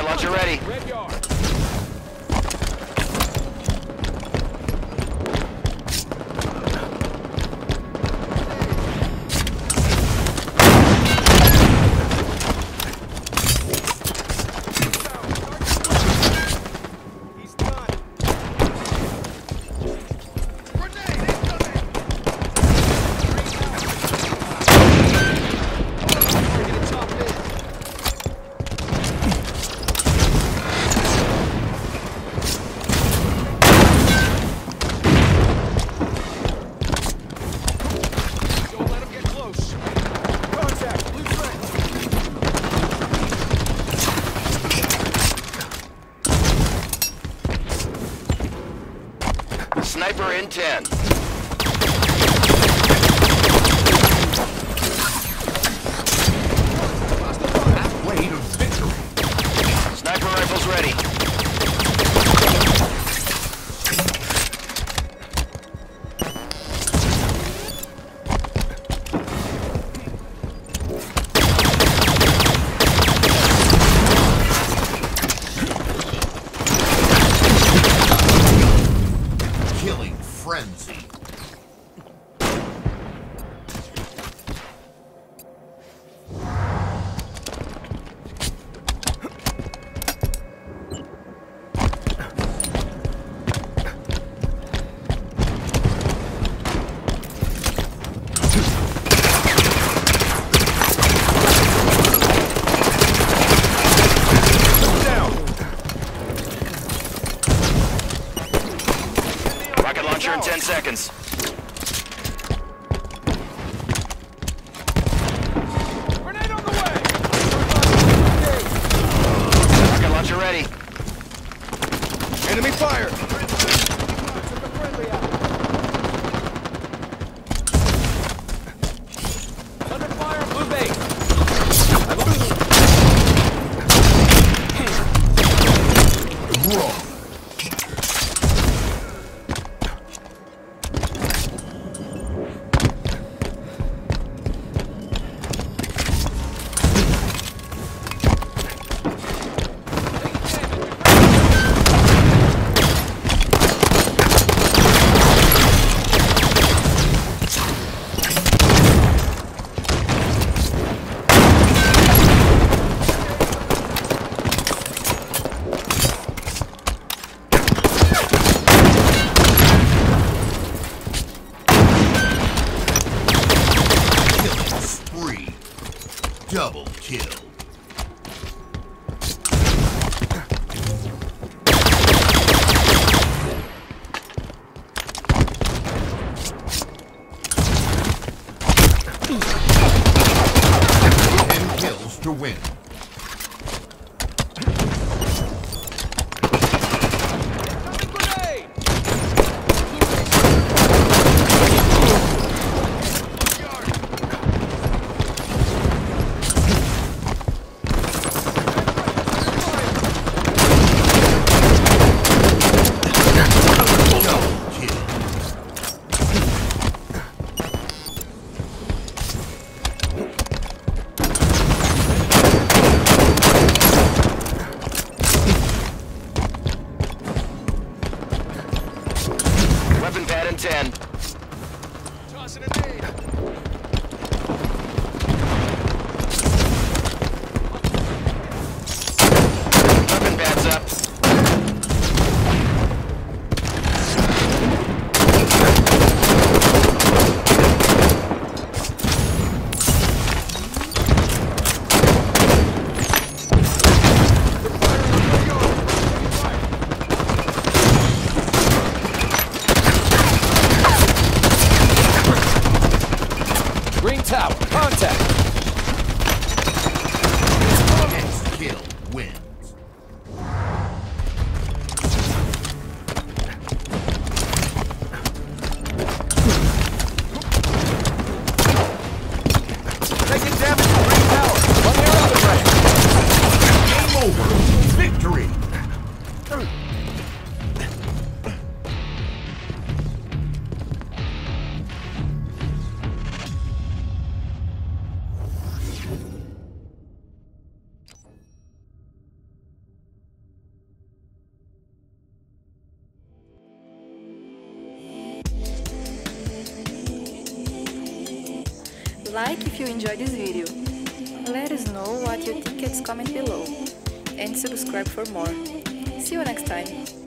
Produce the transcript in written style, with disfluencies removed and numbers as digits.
launcher ready. Red yard. He's done. Don't let him get close. Contact. Blue friend. Sniper in 10. Way to victory. Sniper rifles ready. Killing frenzy. Rocket launcher in 10 seconds. Grenade on the way. Rocket launcher ready. Enemy fire. Took a friendly out. Under fire, blue base. Wrong. Killing spree. Double kill. Ten kills to win. Grenade. Double kill. Weapon pad in 10. Tossing a nade. Weapon pads up. Like if you enjoyed this video. Let us know what you think, comment below. And subscribe for more. See you next time.